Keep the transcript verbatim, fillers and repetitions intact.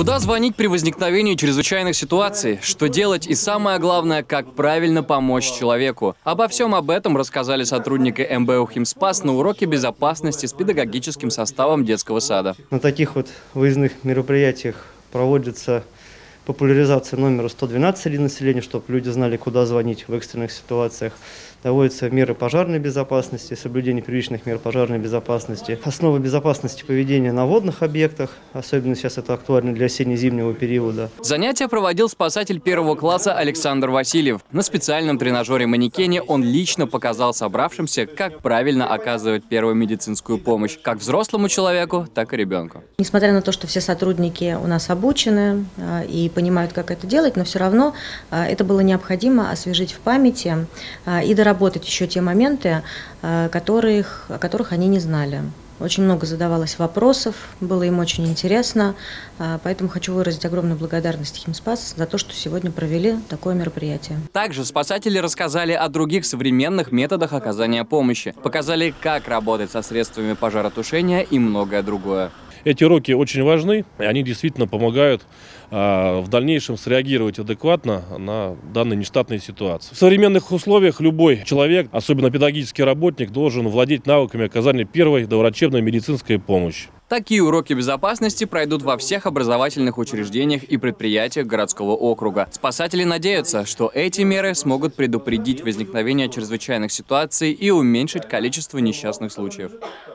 Куда звонить при возникновении чрезвычайных ситуаций? Что делать и самое главное, как правильно помочь человеку? Обо всем об этом рассказали сотрудники эм бэ у «Химспас» на уроке безопасности с педагогическим составом детского сада. На таких вот выездных мероприятиях проводится популяризация номера сто двенадцать среди населения, чтобы люди знали, куда звонить в экстренных ситуациях. Доводятся меры пожарной безопасности, соблюдение первичных мер пожарной безопасности. Основы безопасности поведения на водных объектах, особенно сейчас это актуально для осенне-зимнего периода. Занятия проводил спасатель первого класса Александр Васильев. На специальном тренажере-манекене он лично показал собравшимся, как правильно оказывать первую медицинскую помощь как взрослому человеку, так и ребенку. Несмотря на то, что все сотрудники у нас обучены и понимают, как это делать, но все равно это было необходимо освежить в памяти и доработать еще те моменты, которых, о которых они не знали. Очень много задавалось вопросов, было им очень интересно, поэтому хочу выразить огромную благодарность «Химспас» за то, что сегодня провели такое мероприятие. Также спасатели рассказали о других современных методах оказания помощи, показали, как работать со средствами пожаротушения и многое другое. Эти уроки очень важны, и они действительно помогают э, в дальнейшем среагировать адекватно на данные нештатные ситуации. В современных условиях любой человек, особенно педагогический работник, должен владеть навыками оказания первой доврачебной медицинской помощи. Такие уроки безопасности пройдут во всех образовательных учреждениях и предприятиях городского округа. Спасатели надеются, что эти меры смогут предупредить возникновение чрезвычайных ситуаций и уменьшить количество несчастных случаев.